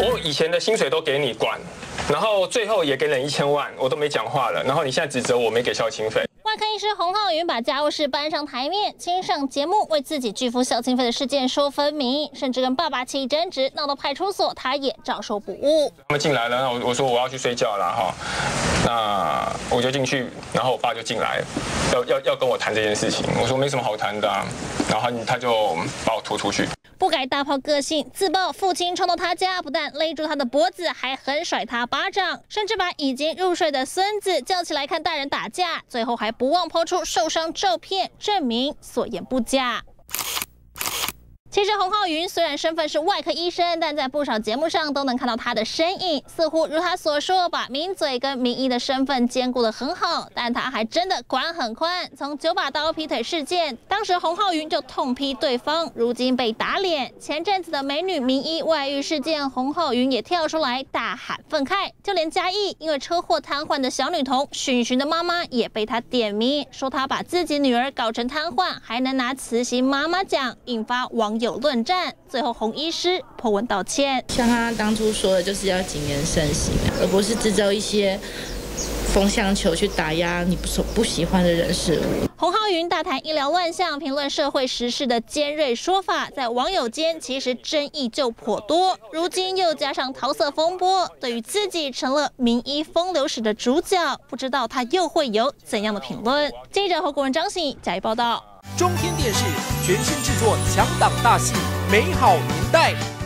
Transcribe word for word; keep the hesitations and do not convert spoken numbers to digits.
我以前的薪水都给你管，然后最后也给了一千万，我都没讲话了，然后你现在指责我没给孝亲费。 外科医师洪浩云把家务事搬上台面，亲上节目为自己拒付孝亲费的事件说分明，甚至跟爸爸起争执，闹到派出所，他也照收不误。 他们进来了，那我我说我要去睡觉了哈，那我就进去，然后我爸就进来，要要要跟我谈这件事情。我说没什么好谈的、啊，然后他就把我拖出去。 不改大炮个性，自曝父亲冲到他家，不但勒住他的脖子，还狠甩他巴掌，甚至把已经入睡的孙子叫起来看大人打架，最后还不忘抛出受伤照片，证明所言不假。 其实洪浩云虽然身份是外科医生，但在不少节目上都能看到他的身影，似乎如他所说，把名嘴跟名医的身份兼顾得很好。但他还真的管很宽，从九把刀劈腿事件，当时洪浩云就痛批对方，如今被打脸。前阵子的美女名医外遇事件，洪浩云也跳出来大喊愤慨。就连嘉义因为车祸瘫痪的小女童珣珣的妈妈也被他点名，说他把自己女儿搞成瘫痪，还能拿慈禧妈妈奖，引发网友 有论战，最后洪医师破文道歉。 像他当初说的，就是要谨言慎行，而不是制造一些风向球去打压你不不喜欢的人事物。 洪浩云大谈医疗乱象，评论社会时事的尖锐说法，在网友间其实争议就颇多。如今又加上桃色风波，对于自己成了名医风流史的主角，不知道他又会有怎样的评论？记者侯国文、张信加以报道。 中天电视全新制作强档大戏《美好年代》。